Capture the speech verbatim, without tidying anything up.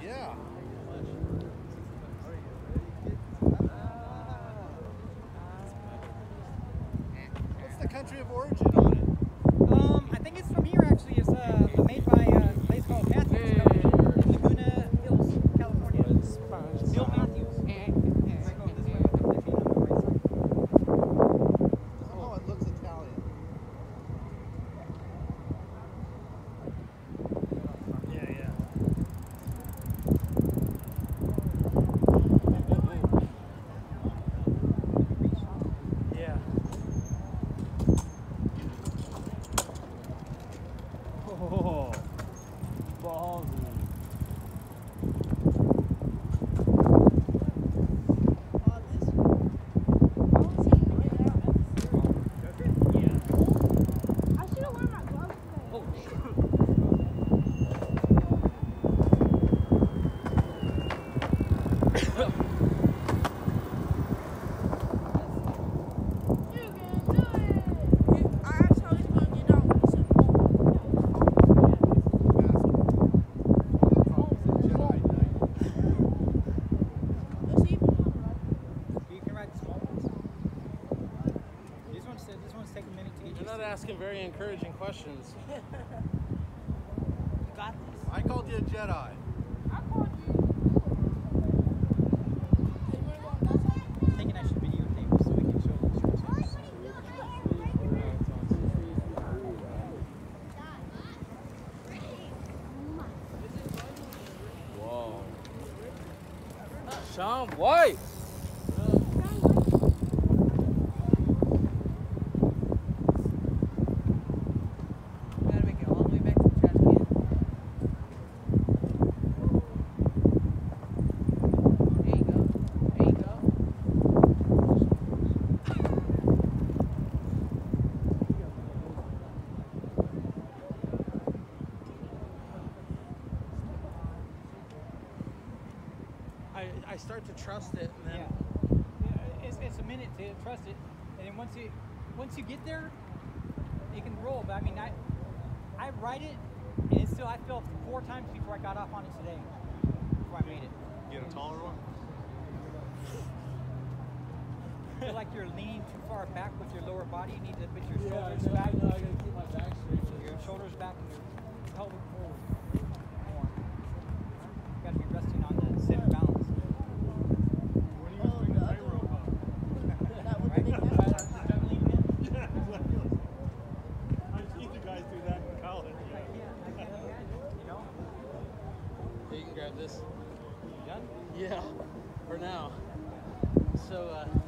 Yeah. What's the country of origin on it? Um, I think it's from here actually. It's uh, made by uh, a place called Matthews Company in Laguna Hills, California. Bill Matthews. Somehow it looks Italian. Yeah, yeah. Yeah. Oh, ballsy. You're not asking very encouraging questions. You got this. I called you a Jedi. I called you. I'm thinking I should videotape this so we can show the instructions. Whoa. Sean White. I, I start to trust it, and then Yeah. Yeah, It's, it's a minute to trust it, and then once you once you get there, it can roll. But I mean, I I ride it, and it's still I fell four times before I got off on it today. Before I made it. Get a taller one? I feel like you're leaning too far back with your lower body. You need to put your yeah, shoulders I know, back. I know, I gotta keep my back straight. Your shoulders back and your pelvic forward more. You gotta be resting on the center balance. You can grab this. You done? Yeah, for now. So, uh,